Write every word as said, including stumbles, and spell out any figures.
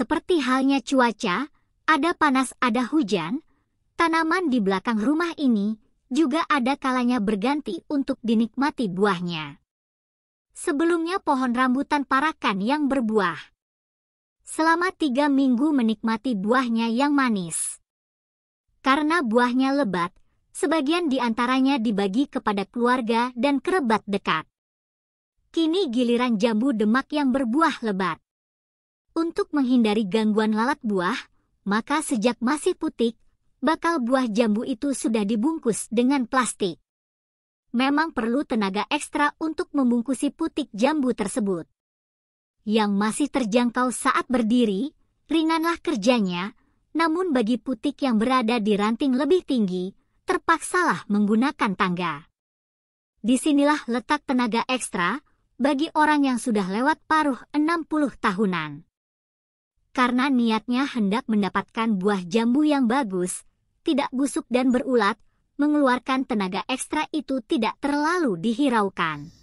Seperti halnya cuaca, ada panas ada hujan, tanaman di belakang rumah ini juga ada kalanya berganti untuk dinikmati buahnya. Sebelumnya pohon rambutan parakan yang berbuah. Selama tiga minggu menikmati buahnya yang manis. Karena buahnya lebat, sebagian di antaranya dibagi kepada keluarga dan kerabat dekat. Kini giliran jambu demak yang berbuah lebat. Untuk menghindari gangguan lalat buah, maka sejak masih putik, bakal buah jambu itu sudah dibungkus dengan plastik. Memang perlu tenaga ekstra untuk membungkusi putik jambu tersebut. Yang masih terjangkau saat berdiri, ringanlah kerjanya, namun bagi putik yang berada di ranting lebih tinggi, terpaksalah menggunakan tangga. Disinilah letak tenaga ekstra bagi orang yang sudah lewat paruh enam puluh tahunan. Karena niatnya hendak mendapatkan buah jambu yang bagus, tidak busuk dan berulat, mengeluarkan tenaga ekstra itu tidak terlalu dihiraukan.